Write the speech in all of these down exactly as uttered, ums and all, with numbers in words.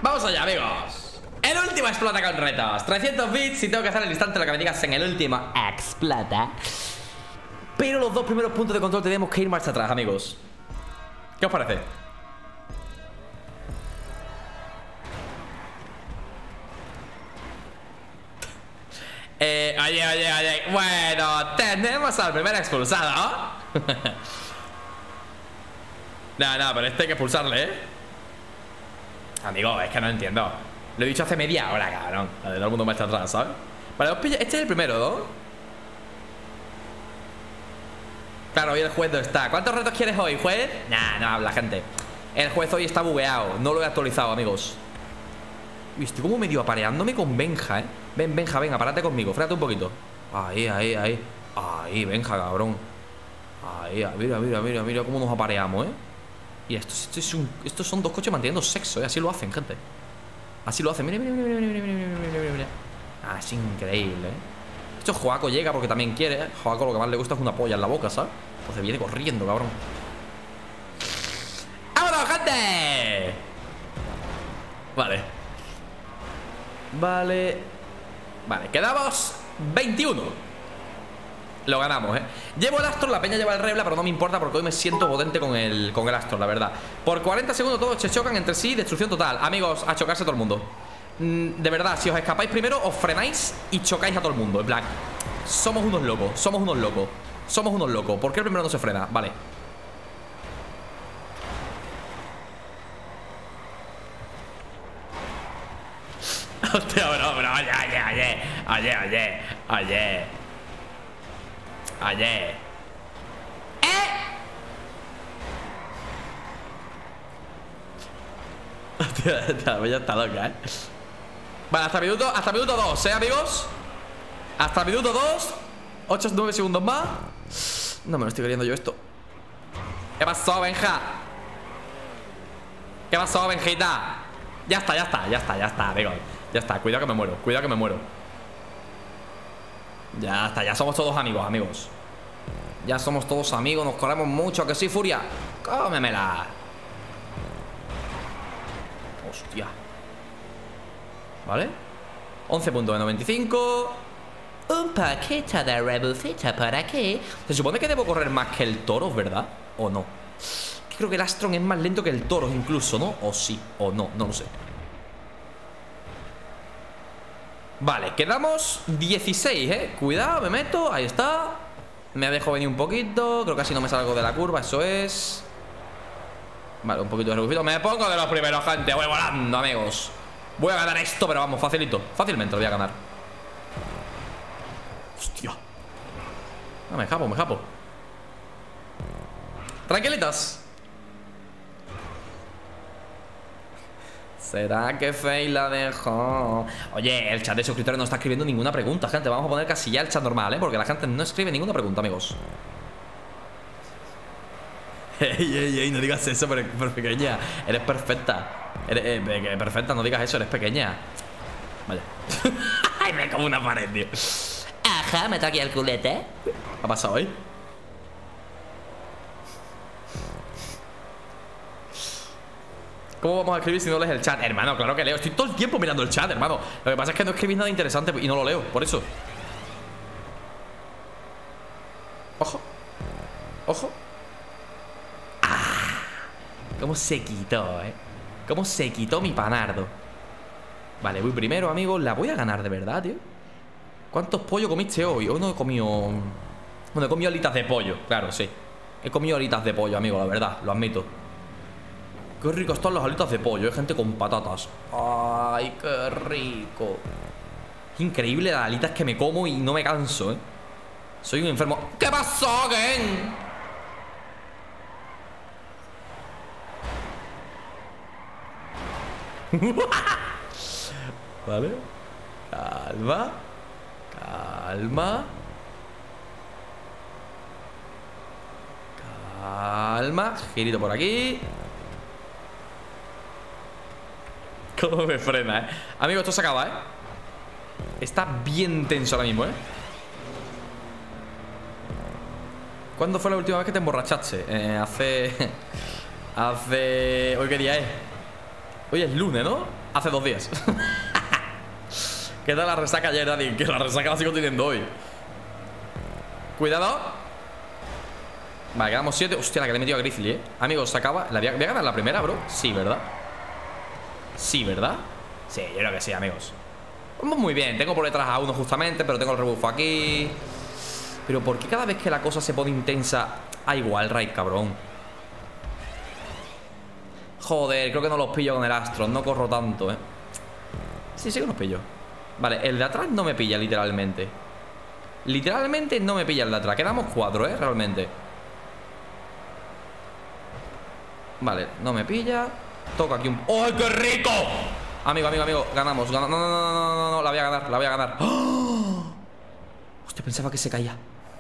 Vamos allá, amigos. El último explota con retos. trescientos bits y tengo que hacer al instante lo que me digas en el último explota. Pero los dos primeros puntos de control tenemos que ir marcha atrás, amigos. ¿Qué os parece? Eh, oye, oye, oye. Bueno, tenemos al primer expulsado. No, no, pero este hay que expulsarle, ¿eh? Amigo, es que no entiendo. Lo he dicho hace media hora, cabrón. La de todo el mundo marcha atrás, ¿sabes? Vale, os pillo. Este es el primero, ¿no? Claro, hoy el juez no está. ¿Cuántos retos quieres hoy, juez? Nah, no habla, gente. El juez hoy está bugueado. No lo he actualizado, amigos. Uy, estoy como medio apareándome con Benja, ¿eh? Ven, Benja, venga, párate conmigo. Fréate un poquito. Ahí, ahí, ahí. Ahí, Benja, cabrón. Ahí, mira, mira, mira, mira cómo nos apareamos, ¿eh? Y esto, esto es un, estos son dos coches manteniendo sexo, ¿eh? Así lo hacen, gente. Así lo hacen. Mira, mira, mira, mira, mira, mira, mira, mira. Ah, es increíble, ¿eh? Esto Joaco llega porque también quiere, ¿eh? Joaco lo que más le gusta es una polla en la boca, ¿sabes? Entonces viene corriendo, cabrón. ¡Vámonos, gente! Vale. Vale. Vale, quedamos veintiuno. Lo ganamos, ¿eh? Llevo el Astro, la peña lleva el Rebla, pero no me importa porque hoy me siento potente con el, con el Astro, la verdad. Por cuarenta segundos todos se chocan entre sí, destrucción total. Amigos, a chocarse todo el mundo. mm, De verdad, si os escapáis primero, os frenáis y chocáis a todo el mundo. En plan, somos unos locos, somos unos locos. Somos unos locos. ¿Por qué el primero no se frena? Vale. Hostia, bro, bro, oye, oye, oye. Oye, oye, oye. Oye. ¡Eh! Hostia, esta bella está loca, ¿eh? Vale, hasta minuto, hasta minuto dos, ¿eh, amigos? Hasta minuto dos. ocho, nueve segundos más. No me lo estoy queriendo yo esto. ¿Qué pasó, Benja? ¿Qué pasó, Benjita? Ya está, ya está, ya está, ya está, amigos. Ya está, cuidado que me muero, cuidado que me muero. Ya está, ya somos todos amigos, amigos. Ya somos todos amigos, nos corremos mucho. ¿Que sí, Furia? Cómemela. Hostia. ¿Vale? once punto noventa y cinco. Un paquete de rebucita por aquí. Se supone que debo correr más que el Toro, ¿verdad? ¿O no? Creo que el Astron es más lento que el Toro incluso, ¿no? O sí, o no, no lo sé. Vale, quedamos dieciséis, ¿eh? Cuidado, me meto, ahí está. Me dejo venir un poquito. Creo que así no me salgo de la curva, eso es. Vale, un poquito de rebucito. Me pongo de los primeros, gente. Voy volando, amigos. Voy a ganar esto, pero vamos, facilito. Fácilmente lo voy a ganar. Hostia. No, me escapo, me escapo. Tranquilitas. ¿Será que Faye la dejó? Oye, el chat de suscriptores no está escribiendo ninguna pregunta, gente. Vamos a poner casi ya el chat normal, ¿eh? Porque la gente no escribe ninguna pregunta, amigos. Ey, ey, ey, no digas eso, pero, pero pequeña. Eres perfecta. Eres eh, perfecta, no digas eso, eres pequeña. Vaya. Ay, me como una pared, tío. Ajá, me toca aquí el culete. ¿Qué ha pasado hoy? ¿Cómo vamos a escribir si no lees el chat? Hermano, claro que leo. Estoy todo el tiempo mirando el chat, hermano. Lo que pasa es que no escribís nada interesante y no lo leo, por eso. Ojo. Ojo. ¡Ah! Cómo se quitó, eh. Cómo se quitó mi panardo. Vale, voy primero, amigos. La voy a ganar de verdad, tío. ¿Cuántos pollos comiste hoy? Hoy no he comido... Bueno, he comido alitas de pollo, claro, sí. He comido alitas de pollo, amigo, la verdad, lo admito. Qué rico están las alitas de pollo, ¿eh? Gente con patatas. Ay, qué rico. Es increíble las alitas que me como y no me canso, ¿eh? Soy un enfermo. ¿Qué pasó, Ken? Vale. Calma. Calma. Calma. Girito por aquí. ¿Cómo me frena, eh? Amigo, esto se acaba, eh. Está bien tenso ahora mismo, eh. ¿Cuándo fue la última vez que te emborrachaste? Eh, hace... hace... ¿Hoy qué día es? Hoy es lunes, ¿no? hace dos días. ¿Qué tal la resaca ayer, Dani? Que la resaca la sigo teniendo hoy. Cuidado. Vale, quedamos siete. Hostia, la que le he metido a Grizzly, eh. Amigos, se acaba. ¿La voy a, voy a ganar la primera, bro? Sí, ¿verdad? Sí, ¿verdad? Sí, yo creo que sí, amigos. Vamos muy bien. Tengo por detrás a uno justamente, pero tengo el rebufo aquí. Pero ¿por qué cada vez que la cosa se pone intensa? Ah, igual, Raid, cabrón. Joder, creo que no los pillo con el Astro. No corro tanto, eh. Sí, sí que los pillo. Vale, el de atrás no me pilla, literalmente. Literalmente no me pilla el de atrás. Quedamos cuatro, eh, realmente. Vale, no me pilla. Toca aquí un... ¡Oh, qué rico! Amigo, amigo, amigo, ganamos, ganamos. No, no, no, no, no, no, la voy a ganar, la voy a ganar. ¡Oh! Hostia, pensaba que se caía.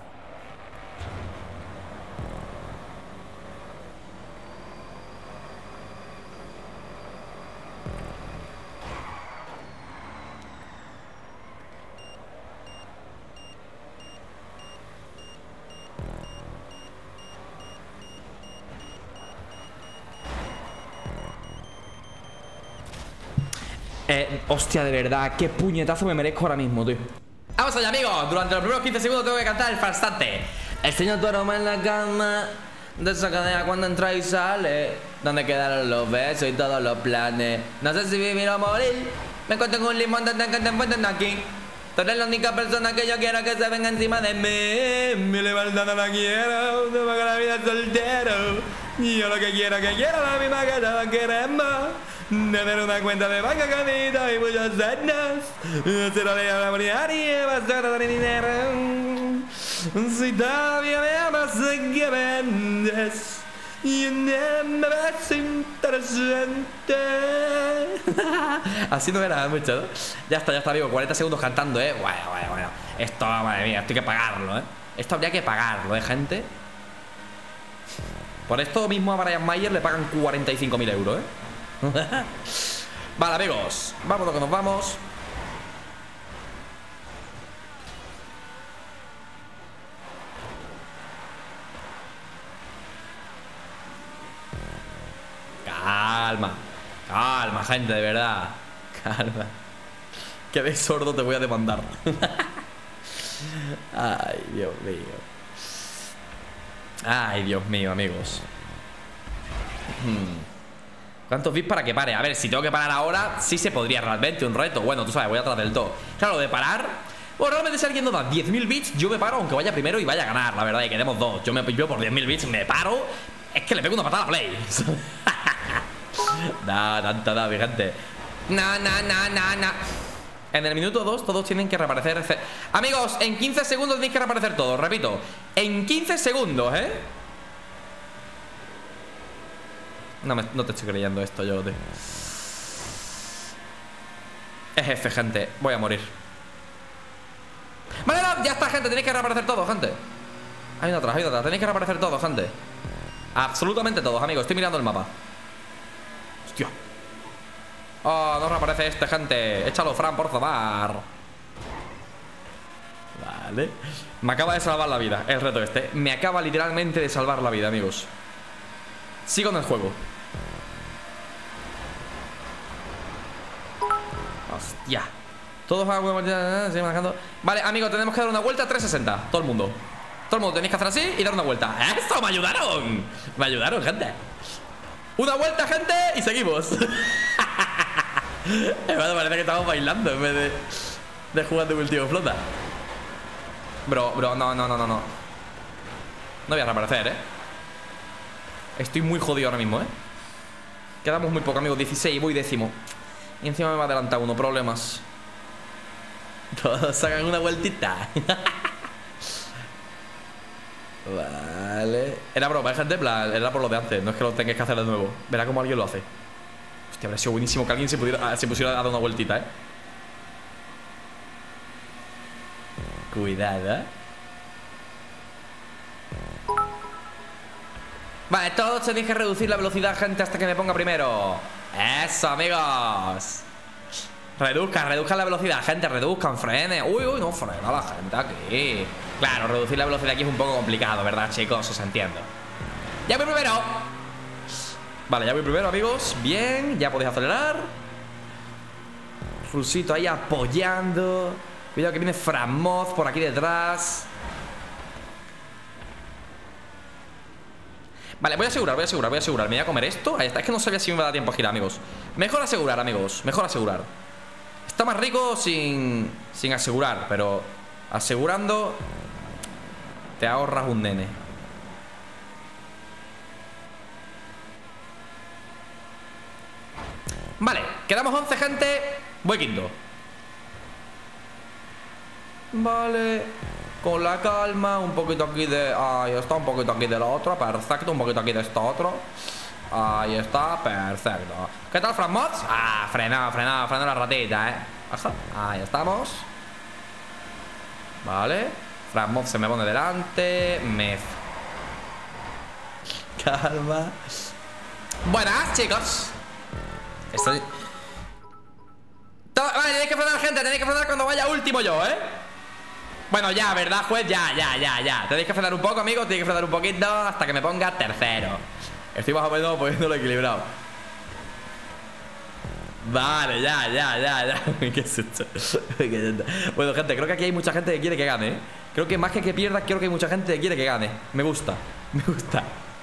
Eh, hostia, de verdad, qué puñetazo me merezco ahora mismo, tío. Vamos allá, amigos. Durante los primeros quince segundos tengo que cantar el falsante. El señor tu aroma en la cama, de esa cadena cuando entra y sale, donde quedaron los besos y todos los planes. No sé si vivir o morir. Me encuentro con un limón de que te encuentren aquí. Tú eres la única persona que yo quiero que se venga encima de mí. Mi libertad no la quiero, no me haga la vida soltero. Y yo lo que quiero, que quiero la misma que todos queremos. Tener una cuenta de banco bonita y muchos años. Se lo dejo a morir y vas a dar dinero. Si todavía me amas, sé que vendes. Y me ves interesante. Así no era mucho, ¿no? Ya está, ya está, amigo. cuarenta segundos cantando, ¿eh? Bueno, bueno, bueno. Esto, madre mía, esto hay que pagarlo, ¿eh? Esto habría que pagarlo, ¿eh, gente? Por esto mismo a Brian Mayer le pagan cuarenta y cinco mil euros, ¿eh? Vale, amigos, vámonos que nos vamos. Calma, calma, gente, de verdad. Calma. Que de sordo te voy a demandar. Ay, Dios mío. Ay, Dios mío, amigos. Hmm. ¿Cuántos bits para que pare? A ver, si tengo que parar ahora, sí se podría realmente un reto. Bueno, tú sabes, voy atrás del todo. Claro, de parar. Bueno, realmente si alguien nos da diez mil bits, yo me paro aunque vaya primero y vaya a ganar, la verdad, y quedemos dos. Yo, me, yo por diez mil bits me paro. Es que le pego una patada a Play. Nah, tanta da, mi gente. Nah, nah, nah, nah, nah. En el minuto dos todos tienen que reaparecer. Amigos, en quince segundos tenéis que reaparecer todos, repito. En quince segundos, ¿eh? No, me, no te estoy creyendo esto yo, tío. Es F, gente. Voy a morir. Vale, no, ya está, gente. Tenéis que reaparecer todos, gente. Hay una atrás, hay una atrás. Tenéis que reaparecer todos, gente. Absolutamente todos, amigos. Estoy mirando el mapa. Hostia. Oh, no reaparece este, gente. Échalo, Fran, por favor. Vale. Me acaba de salvar la vida el reto este. Me acaba literalmente de salvar la vida, amigos. Sigo en el juego. Hostia. Todos seguimos manejando. Vale, amigos, tenemos que dar una vuelta a trescientos sesenta. Todo el mundo. Todo el mundo tenéis que hacer así y dar una vuelta. ¡Eso! ¡Me ayudaron! Me ayudaron, gente. Una vuelta, gente, y seguimos. Me parece que estamos bailando en vez de, de jugar de último flota. Bro, bro, no, no, no, no, no. No voy a reaparecer, eh. Estoy muy jodido ahora mismo, eh. Quedamos muy poco, amigos. dieciséis, voy décimo. Y encima me va a adelantar uno, problemas. Todos sacan una vueltita. Vale. Era broma, ¿eh, gente? Era por lo de antes. No es que lo tengáis que hacer de nuevo. Verá cómo alguien lo hace. Hostia, habría sido buenísimo que alguien se, pudiera, se pusiera a dar una vueltita, eh. Cuidado. Vale, todos tenéis que reducir la velocidad, gente, hasta que me ponga primero. Eso, amigos. Reduzcan, reduzcan la velocidad, gente, reduzcan, frene. Uy, uy, no frena la gente aquí. Claro, reducir la velocidad aquí es un poco complicado, ¿verdad, chicos? Os entiendo. Ya voy primero. Vale, ya voy primero, amigos. Bien, ya podéis acelerar. Rusito ahí apoyando. Cuidado que viene Framoz por aquí detrás. Vale, voy a asegurar, voy a asegurar, voy a asegurar. Me voy a comer esto. Ahí está, es que no sabía si me iba a dar tiempo a girar, amigos. Mejor asegurar, amigos, mejor asegurar. Está más rico sin, sin asegurar, pero asegurando te ahorras un nene. Vale, quedamos once, gente. Voy quinto. Vale, con la calma. Un poquito aquí de... Ahí está, un poquito aquí de la otra. Perfecto, un poquito aquí de esta otra. Ahí está, perfecto. ¿Qué tal, Fran Mods? Ah, frenado, frenado, frenado la ratita, eh. Ajá, ahí estamos. Vale, Fran Mods se me pone delante. Me... Calma. Buenas, chicos. Estoy... Vale, tenéis que frenar, gente. Tenéis que frenar cuando vaya último yo, eh. Bueno, ya, ¿verdad, juez? Ya, ya, ya, ya. Tenéis que frenar un poco, amigos. Tenéis que frenar un poquito hasta que me ponga tercero. Estoy más o menos poniéndolo equilibrado. Vale, ya, ya, ya, ya. ¿Qué es esto? Bueno, gente, creo que aquí hay mucha gente que quiere que gane, ¿eh? Creo que más que que pierda, creo que hay mucha gente que quiere que gane. Me gusta, me gusta.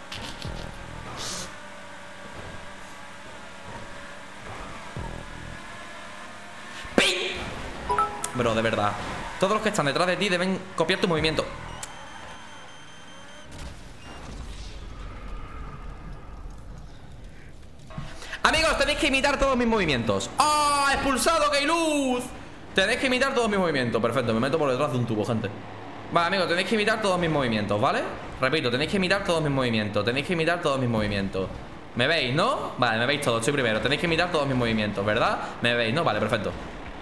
¡Ping! Bro, de verdad, todos los que están detrás de ti deben copiar tu movimiento. Amigos, tenéis que imitar todos mis movimientos. ¡Ah! ¡Oh, expulsado, Keyluz! Tenéis que imitar todos mis movimientos. Perfecto, me meto por detrás de un tubo, gente. Vale, amigos, tenéis que imitar todos mis movimientos, ¿vale? Repito, tenéis que imitar todos mis movimientos. Tenéis que imitar todos mis movimientos. ¿Me veis, no? Vale, me veis todos, soy primero. Tenéis que imitar todos mis movimientos, ¿verdad? ¿Me veis, no? Vale, perfecto.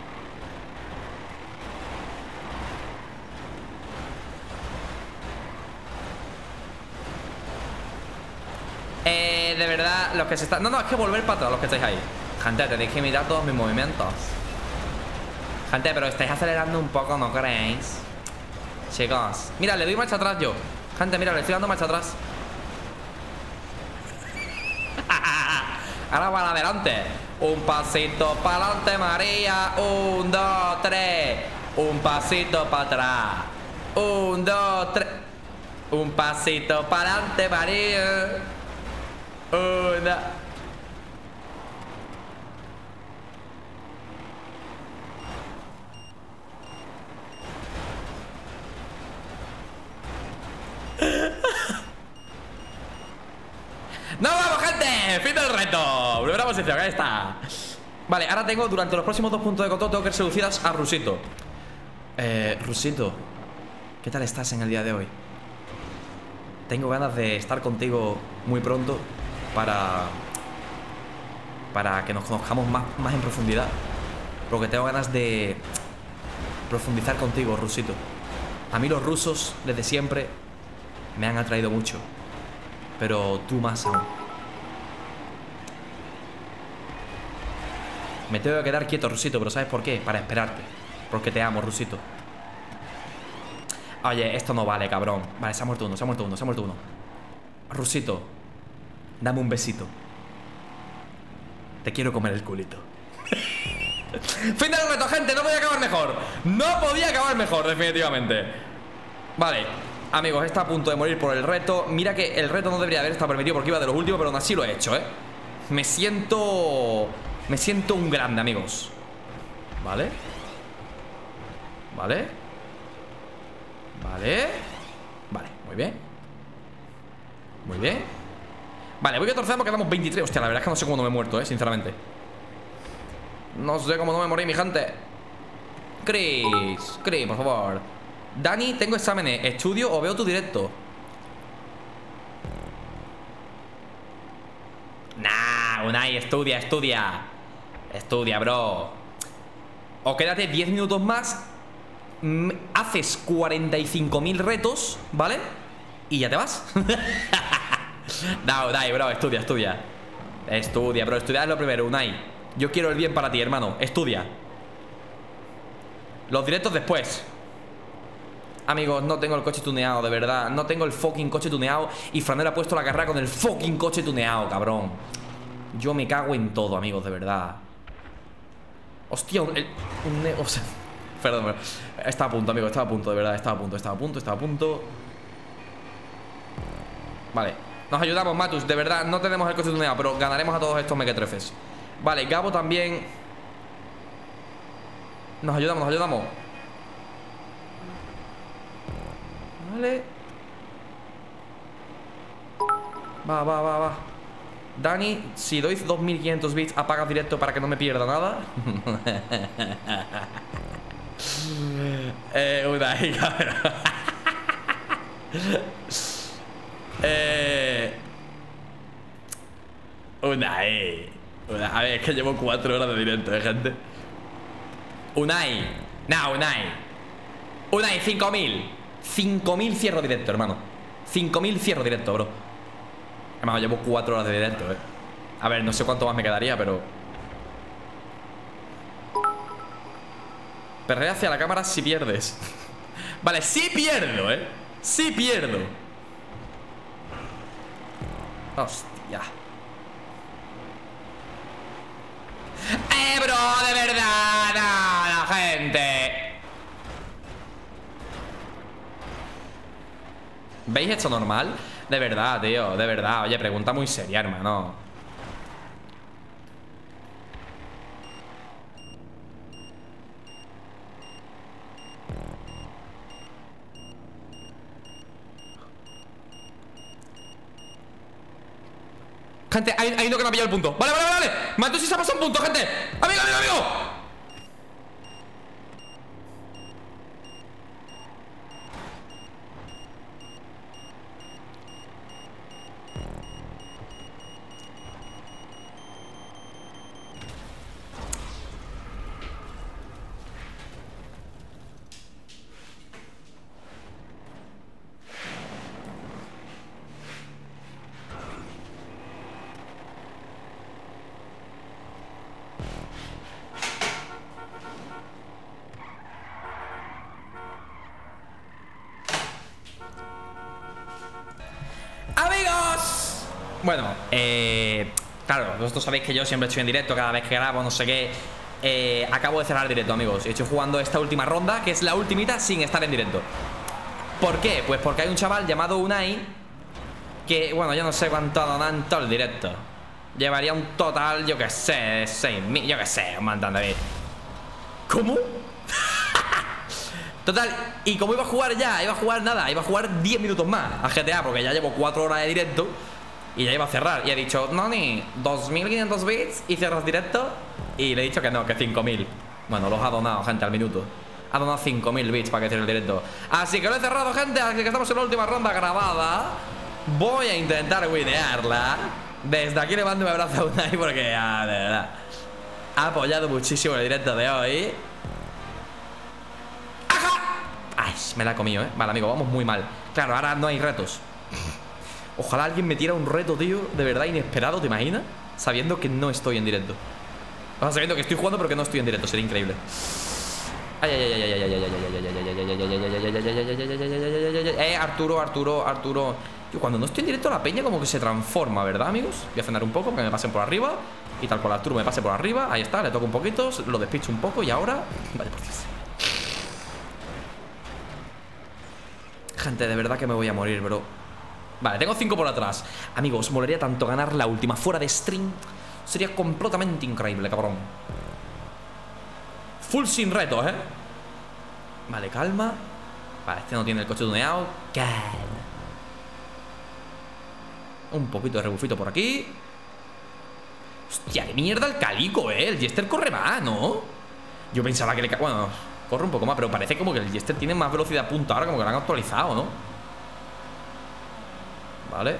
Eh, de verdad, los que se están... No, no, es que volver para atrás, los que estáis ahí. Gente, tenéis que imitar todos mis movimientos. Gente, pero estáis acelerando un poco, ¿no creéis? Chicos, mira, le doy marcha atrás yo. Gente, mira, le estoy dando marcha atrás. Ahora para adelante. Un pasito para adelante, María. Un, dos, tres. Un pasito para atrás. Un, dos, tres. Un pasito para adelante, María. Una. ¡No vamos, gente! ¡Fin del reto! Primera posición, ahí está. Vale, ahora tengo, durante los próximos dos puntos de control, tengo que seducidas a Rusito. Eh, Rusito, ¿qué tal estás en el día de hoy? Tengo ganas de estar contigo muy pronto para... Para que nos conozcamos más, más en profundidad. Porque tengo ganas de profundizar contigo, Rusito. A mí los rusos, desde siempre, me han atraído mucho. Pero tú más aún. Me tengo que quedar quieto, Rusito, pero ¿sabes por qué? Para esperarte. Porque te amo, Rusito. Oye, esto no vale, cabrón. Vale, se ha muerto uno, se ha muerto uno, se ha muerto uno. Rusito, dame un besito. Te quiero comer el culito. Fin del reto, gente, no podía acabar mejor. No podía acabar mejor, definitivamente. Vale, amigos, está a punto de morir por el reto. Mira que el reto no debería haber estado permitido porque iba de los últimos, pero aún así lo he hecho, ¿eh? Me siento... Me siento un grande, amigos. Vale. Vale. Vale. Vale, muy bien. Muy bien. Vale, voy catorce porque quedamos veintitrés. Hostia, la verdad es que no sé cómo no me he muerto, eh, sinceramente. No sé cómo no me morí, mi gente. Chris, Chris, por favor. Dani, tengo exámenes. ¿Estudio o veo tu directo? Nah, Unai, estudia, estudia. Estudia, bro. O quédate diez minutos más. Haces cuarenta y cinco mil retos, ¿vale? Y ya te vas. No, Unai, bro, estudia, estudia. Estudia, bro, estudia es lo primero, Unai. Yo quiero el bien para ti, hermano, estudia. Los directos después. Amigos, no tengo el coche tuneado, de verdad. No tengo el fucking coche tuneado. Y Franel ha puesto la carrera con el fucking coche tuneado, cabrón. Yo me cago en todo, amigos, de verdad. Hostia, un, el, un o sea, perdón, perdón. Estaba a punto, amigo, estaba a punto, de verdad. Estaba a punto, estaba a punto, estaba a punto. Vale, nos ayudamos, Matus, de verdad. No tenemos el coche tuneado, pero ganaremos a todos estos mequetrefes. Vale, Gabo también. Nos ayudamos, nos ayudamos. Vale. Va, va, va, va. Dani, si doy dos mil quinientos bits, apagas directo para que no me pierda nada. eh, Unai, cabrón. eh, Unai. Unai. A ver, es que llevo cuatro horas de directo, ¿eh, gente? Unai. No, Unai. Unai, cinco mil. cinco mil cierro directo, hermano. cinco mil cierro directo, bro. Hermano, llevo cuatro horas de directo, eh. A ver, no sé cuánto más me quedaría, pero... Perrea hacia la cámara si pierdes. Vale, sí pierdo, eh. Sí pierdo. Hostia. Eh, bro, de verdad. Nada, gente. ¿Veis esto normal? De verdad, tío, de verdad. Oye, pregunta muy seria, hermano. Gente, hay, hay uno que no ha pillado el punto. Vale, vale, vale, vale. Matus, si se ha pasado un punto, gente. Amigo, amigo, amigo. Bueno, eh, claro, vosotros sabéis que yo siempre estoy en directo cada vez que grabo, no sé qué. eh, Acabo de cerrar el directo, amigos. Estoy jugando esta última ronda, que es la ultimita sin estar en directo. ¿Por qué? Pues porque hay un chaval llamado Unai que, bueno, yo no sé cuánto donan en todo el directo. Llevaría un total, yo que sé, de seis mil, yo que sé, un montón de bits. ¿Cómo? Total, y como iba a jugar ya, iba a jugar nada, iba a jugar diez minutos más a G T A, porque ya llevo cuatro horas de directo y ya iba a cerrar. Y he dicho, Noni, dos mil quinientos bits y cierras directo. Y le he dicho que no, que cinco mil. Bueno, los ha donado, gente, al minuto. Ha donado cinco mil bits para que cierre el directo. Así que lo he cerrado, gente, así que estamos en la última ronda grabada. Voy a intentar winearla. Desde aquí le mando un abrazo a Unai porque, ah, de verdad, ha apoyado muchísimo el directo de hoy. Ay, me la he comido, eh. Vale, amigo, vamos muy mal. Claro, ahora no hay retos. Ojalá alguien me tira un reto, tío, de verdad inesperado, ¿te imaginas? Sabiendo que no estoy en directo. O sea, sabiendo que estoy jugando pero que no estoy en directo. Sería increíble. Ay, ay, ay, ay, ay, ay, ay, ay, ay, ay, eh, Arturo, Arturo, Arturo. Yo cuando no estoy en directo la peña como que se transforma, ¿verdad, amigos? Voy a frenar un poco, que me pasen por arriba. Y tal cual Arturo me pase por arriba. Ahí está, le toco un poquito, lo despicho un poco y ahora... Vale, por Dios. Gente, de verdad que me voy a morir, bro. Vale, tengo cinco por atrás. Amigos, molaría tanto ganar la última fuera de stream. Sería completamente increíble, cabrón. Full sin retos, ¿eh? Vale, calma. Vale, este no tiene el coche tuneado. Calma. Un poquito de rebufito por aquí. Hostia, qué mierda el Calico, ¿eh? El Jester corre más, ¿no? Yo pensaba que le... Bueno, corre un poco más, pero parece como que el Jester tiene más velocidad punta ahora, como que lo han actualizado, ¿no? Vale.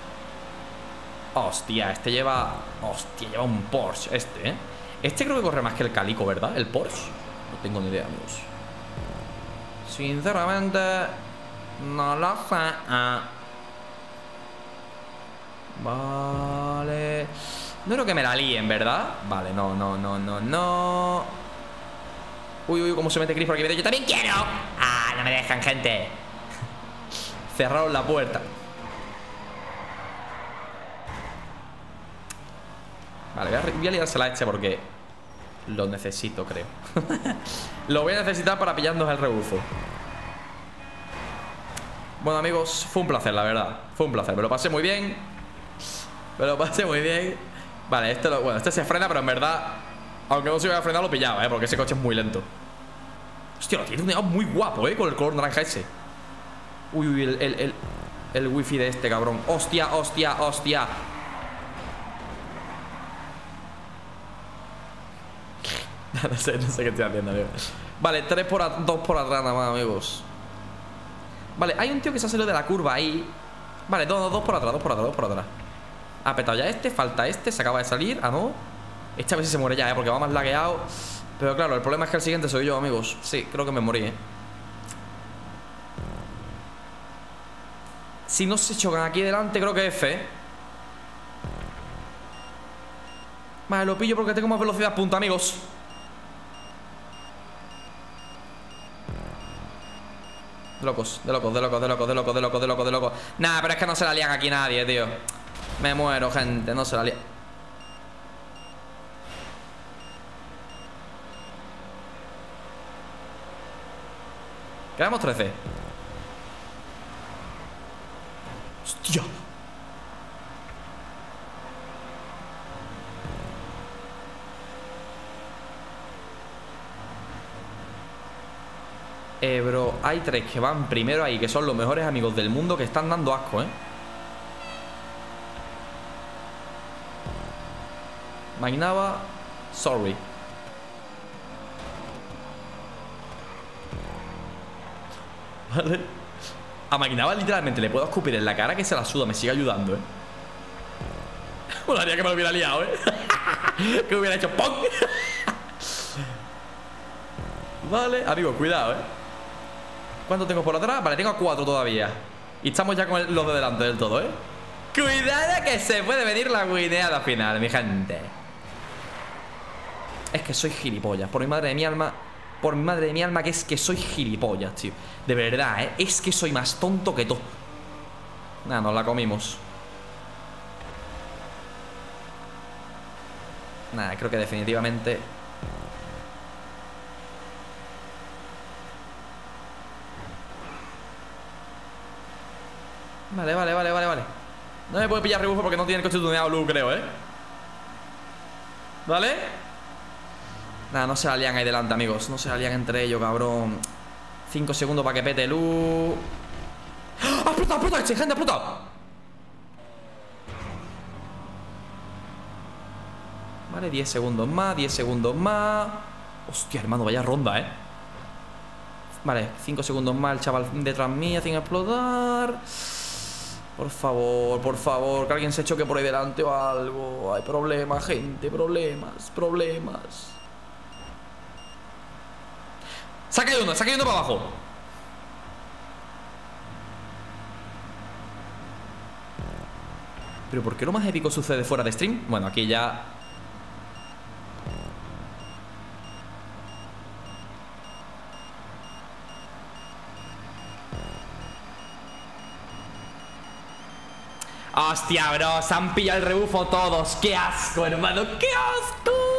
Hostia, este lleva... Hostia, lleva un Porsche este, ¿eh? Este creo que corre más que el Calico, ¿verdad? El Porsche. No tengo ni idea, amigos. Sinceramente, no lo sé. Ah. Vale. No creo que me la líen, ¿verdad? Vale, no, no, no, no, no. Uy, uy, cómo se mete Chris por aquí. Yo también quiero. Ah, no me dejan, gente. Cerraron la puerta. Vale, voy a, voy a liársela a este porque Lo necesito, creo. Lo voy a necesitar para pillarnos el rebufo. Bueno, amigos, fue un placer, la verdad. Fue un placer, me lo pasé muy bien. Me lo pasé muy bien. Vale, este, lo, bueno, este se frena, pero en verdad, aunque no se iba a frenar, lo pillaba, ¿eh? Porque ese coche es muy lento. Hostia, lo tiene tuneado muy guapo, ¿eh? Con el color naranja ese. Uy, uy, el, el, el, el wifi de este cabrón. Hostia, hostia, hostia. No sé, no sé qué estoy haciendo, amigos. Vale, tres por a, dos por atrás nada más, amigos. Vale, hay un tío que se ha salido de la curva ahí. Vale, dos, dos, dos por atrás, dos por atrás, dos por atrás. Ha petado ya este, falta este, se acaba de salir. Ah, no. Este a ver si se muere ya, eh, porque va más lagueado. Pero claro, el problema es que el siguiente soy yo, amigos. Sí, creo que me morí, eh. Si no se chocan aquí delante, creo que es F, eh. Vale, lo pillo porque tengo más velocidad punta, amigos. De locos, de locos, de locos, de locos, de locos, de locos, de locos, de locos. Nah, pero es que no se la lían aquí nadie, tío. Me muero, gente, no se la lían. Quedamos trece. Hostia. Eh, bro, hay tres que van primero ahí, que son los mejores amigos del mundo, que están dando asco, eh. Mainaba, sorry. Vale. A Mainaba literalmente le puedo escupir en la cara que se la suda, me sigue ayudando, eh. Molaría que me lo hubiera liado, eh. Que hubiera hecho ¡pum! Vale, amigo, cuidado, eh. ¿Cuánto tengo por atrás? Vale, tengo a cuatro todavía. Y estamos ya con los de delante del todo, ¿eh? Cuidado que se puede venir la guineada final, mi gente. Es que soy gilipollas. Por mi madre de mi alma. Por mi madre de mi alma, que es que soy gilipollas, tío. De verdad, ¿eh? Es que soy más tonto que todo. Nada, nos la comimos. Nada, creo que definitivamente... Vale, vale, vale, vale, vale. No me puede pillar rebufo porque no tiene el coche tuneado Lu, creo, ¿eh? ¿Vale? Nada, no se la lían ahí delante, amigos. No se la lían entre ellos, cabrón. Cinco segundos para que pete Lu. ¡Ah! ¡Ha explotado, ha explotado! ¡Gente, ha explotado! Vale, diez segundos más, diez segundos más. Hostia, hermano, vaya ronda, ¿eh? Vale, cinco segundos más. El chaval detrás mía sin explotar. Por favor, por favor, que alguien se choque por ahí delante o algo. Hay problemas, gente, problemas, problemas. Se ha caído uno, se ha caído uno para abajo. Pero ¿por qué lo más épico sucede fuera de stream? Bueno, aquí ya... Hostia, bro, se han pillado el rebufo todos. ¡Qué asco, hermano! ¡Qué asco!